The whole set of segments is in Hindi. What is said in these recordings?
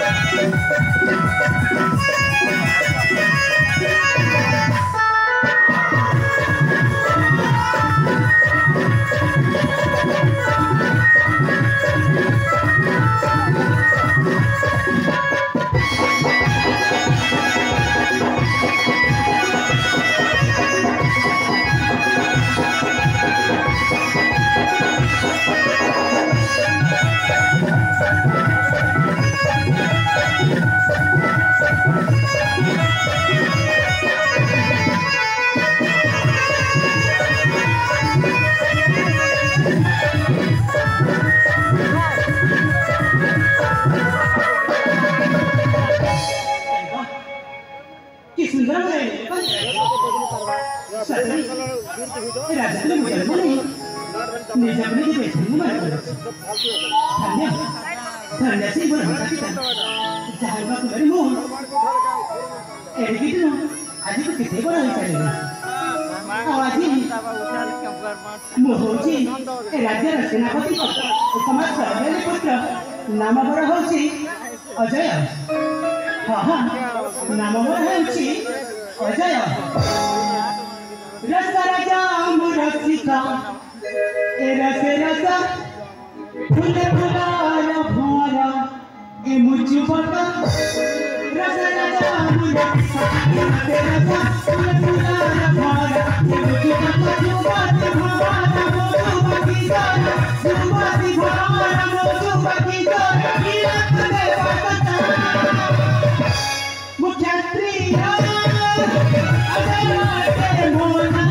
नाम बड़ हूँ अजय। हाँ हाँ नाम बड़ हूँ अजय। रस राजा रसिका ए रस रसा फूल फुलार भरा ए मुझबका। रस राजा रसिका ए रस रसा फूल फुलार भरा ए मुझबका। जुबाती भवाना मोजुबकी जाना जुबाती भवाना मोजुबकी जाना नीलक दे पाता मुख्यत्री अजय मोना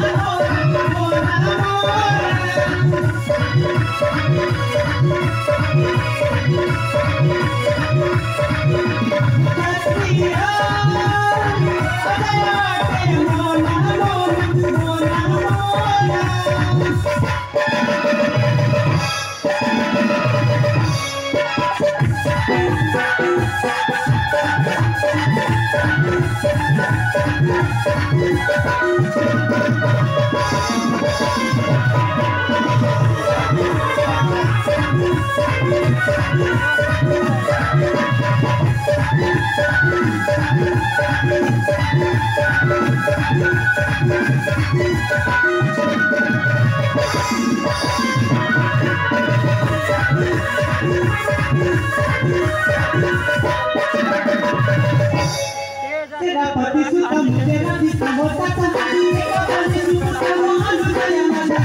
तेरा पति सुता मुझे ना दिखा होता था तेरा पति सुता मोहन गया मजा।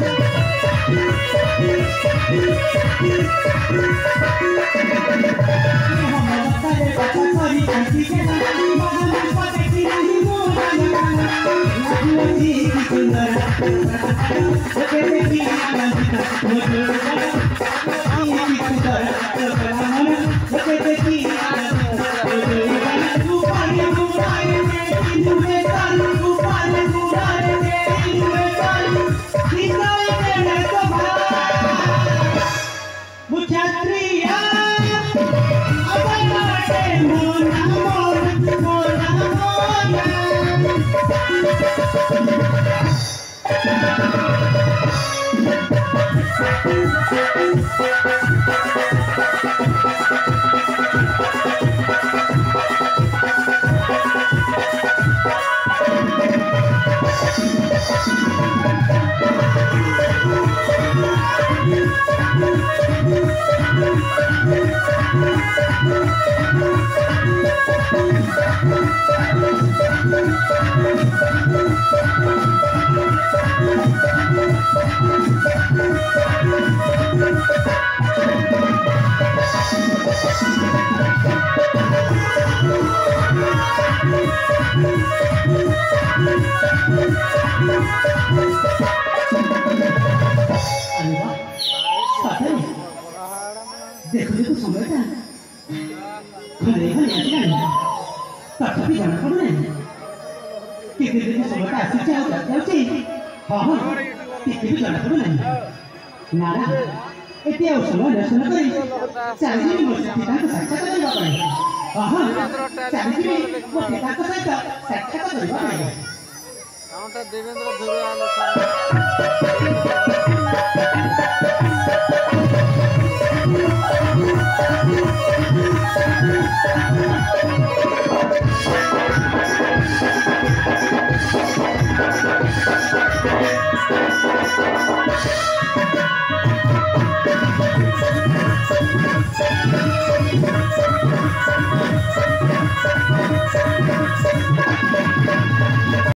हम तेरे बच्चा सॉरी ऐसी के ना मोहन पति की नहीं मोहन लगी की सुंदर तेरे की आनंद मुझे की सुंदर तेरे की आनंद देखो तो समझता खरे खरे आसलानी तथापि जाना पड़े टिके देखो समझता आसी जाऊँगी। हाँ हाँ टिके भी जाना पड़े नारा एते और समय दर्शन करी चालीस वर्ष पिता को साक्षात करवा पड़े। हाँ हाँ 40 वो पिता को साक्षात करवा पड़े। हमटा देवेंद्र धुरे आलो Thank